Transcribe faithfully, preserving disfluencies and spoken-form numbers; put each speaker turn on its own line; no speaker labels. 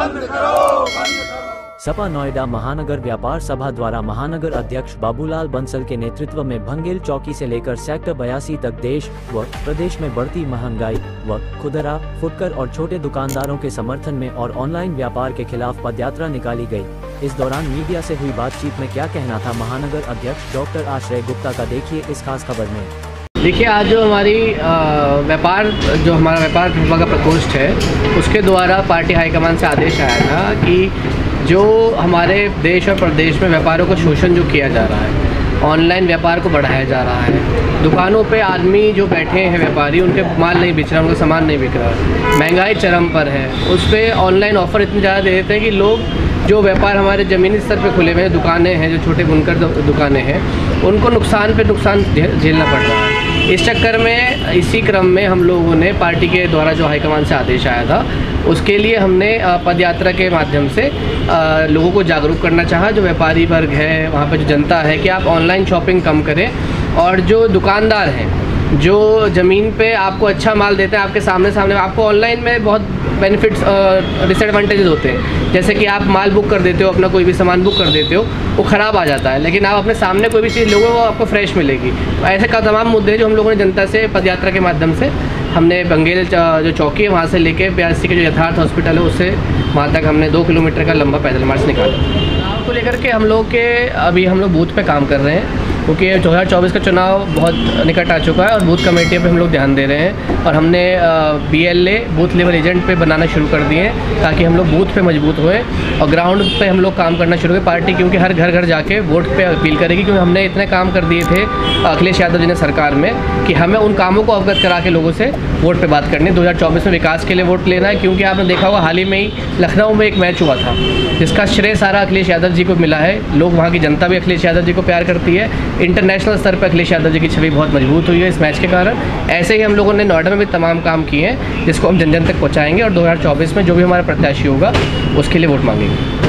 बंद करो, बंद करो।
सपा नोएडा महानगर व्यापार सभा द्वारा महानगर अध्यक्ष बाबूलाल बंसल के नेतृत्व में भंगेल चौकी से लेकर सेक्टर बयासी तक देश व प्रदेश में बढ़ती महंगाई व खुदरा, फुटकर और छोटे दुकानदारों के समर्थन में और ऑनलाइन व्यापार के खिलाफ पदयात्रा निकाली गई। इस दौरान मीडिया से हुई बातचीत में क्या कहना था महानगर अध्यक्ष डॉक्टर आश्रय गुप्ता का, देखिए इस खास खबर में।
देखिए, आज जो हमारी व्यापार जो हमारा व्यापार विभाग का प्रकोष्ठ है, उसके द्वारा पार्टी हाईकमान से आदेश आया था कि जो हमारे देश और प्रदेश में व्यापारों को शोषण जो किया जा रहा है, ऑनलाइन व्यापार को बढ़ाया जा रहा है, दुकानों पे आदमी जो बैठे हैं व्यापारी, उनके माल नहीं बिक रहा, उनका सामान नहीं बिक रहा, महंगाई चरम पर है, उस पर ऑनलाइन ऑफ़र इतने ज़्यादा दे देते हैं कि लोग जो व्यापार हमारे ज़मीनी स्तर पे खुले हुए हैं, दुकानें हैं, जो छोटे बुनकर दुकानें हैं, उनको नुकसान पे नुकसान झेलना पड़ रहा है। इस चक्कर में इसी क्रम में हम लोगों ने पार्टी के द्वारा जो हाईकमान से आदेश आया था, उसके लिए हमने पदयात्रा के माध्यम से लोगों को जागरूक करना चाहा। जो व्यापारी वर्ग है, वहाँ पर जो जनता है, कि आप ऑनलाइन शॉपिंग कम करें, और जो दुकानदार हैं जो ज़मीन पे आपको अच्छा माल देते हैं, आपके सामने सामने आपको ऑनलाइन में बहुत बेनिफिट्स डिसएडवांटेजेस होते हैं। जैसे कि आप माल बुक कर देते हो, अपना कोई भी सामान बुक कर देते हो, वो ख़राब आ जाता है, लेकिन आप अपने सामने कोई भी चीज़ लोगे वो आपको फ्रेश मिलेगी। ऐसे का तमाम मुद्दे जो हम लोगों ने जनता से पदयात्रा के माध्यम से हमने भंगेल जो चौकी है वहाँ से लेके बयासी के जो यथार्थ हॉस्पिटल है उससे वहाँ तक हमने दो किलोमीटर का लंबा पैदल मार्च निकाला। चुनाव को लेकर के हम लोग के अभी हम लोग बूथ पे काम कर रहे हैं, क्योंकि दो हज़ार चौबीस का चुनाव बहुत निकट आ चुका है और बूथ कमेटी पे हम लोग ध्यान दे रहे हैं, और हमने बीएलए बूथ लेवल एजेंट पे बनाना शुरू कर दिए हैं ताकि हम लोग बूथ पे मजबूत होएं और ग्राउंड पे हम लोग काम करना शुरू करें। पार्टी क्योंकि हर घर घर जाके वोट पे अपील करेगी, क्योंकि हमने इतने काम कर दिए थे अखिलेश यादव जी ने सरकार में कि हमें उन कामों को अवगत करा के लोगों से वोट पे बात करनी है। दो हज़ार चौबीस में विकास के लिए वोट लेना है, क्योंकि आपने देखा होगा हाल ही में ही लखनऊ में एक मैच हुआ था जिसका श्रेय सारा अखिलेश यादव जी को मिला है। लोग, वहाँ की जनता भी अखिलेश यादव जी को प्यार करती है। इंटरनेशनल स्तर पर अखिलेश यादव जी की छवि बहुत मजबूत हुई है इस मैच के कारण। ऐसे ही हम लोगों ने नोएडा में भी तमाम काम किए हैं जिसको हम जन जन तक पहुँचाएंगे, और दो हज़ार चौबीस में जो भी हमारा प्रत्याशी होगा उसके लिए वोट मांगेंगे।